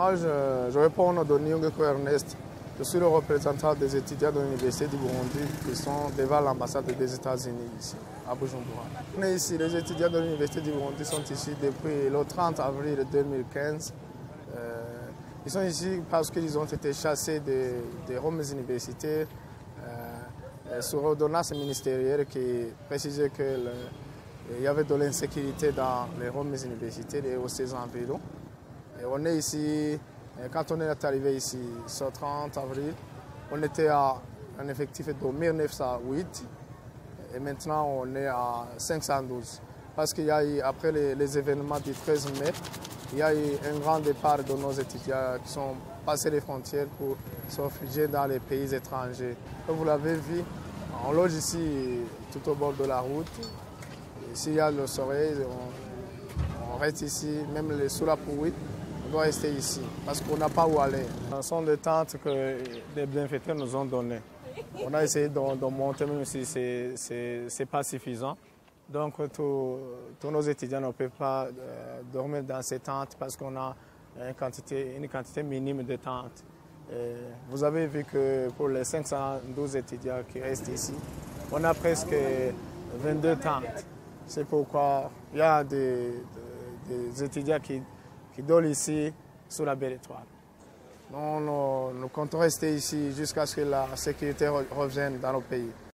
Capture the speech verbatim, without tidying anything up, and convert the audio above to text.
Moi, je, je réponds au nom de Nyungeko Ernest. Je suis le représentant des étudiants de l'Université du Burundi qui sont devant l'ambassade des États-Unis ici, à Bujumbura. On est ici, les étudiants de l'Université du Burundi sont ici depuis le trente avril deux mille quinze. Euh, ils sont ici parce qu'ils ont été chassés des, des Roms universitaires euh, sur ordonnance ministérielle qui précisait qu'il y avait de l'insécurité dans les Roms universitaires et aussi ses environs. Et on est ici, quand on est arrivé ici, ce trente avril, on était à un effectif de mille neuf cent huit et maintenant on est à cinq cent douze. Parce qu'il y a eu, après les, les événements du treize mai, il y a eu un grand départ de nos étudiants qui sont passés les frontières pour se réfugier dans les pays étrangers. Comme vous l'avez vu, on loge ici tout au bord de la route. S'il y a le soleil, on, on reste ici, même sous la pluie. On doit rester ici parce qu'on n'a pas où aller. Ce sont des tentes que les bienfaiteurs nous ont données. On a essayé de, de monter, même si ce n'est pas suffisant. Donc tous, tous nos étudiants ne peuvent pas euh, dormir dans ces tentes parce qu'on a une quantité, une quantité minime de tentes. Et vous avez vu que pour les cinq cent douze étudiants qui restent ici, on a presque vingt-deux tentes. C'est pourquoi il y a des, des, des étudiants qui qui dorment ici sous la belle étoile. Nous, nous, nous comptons rester ici jusqu'à ce que la sécurité revienne dans nos pays.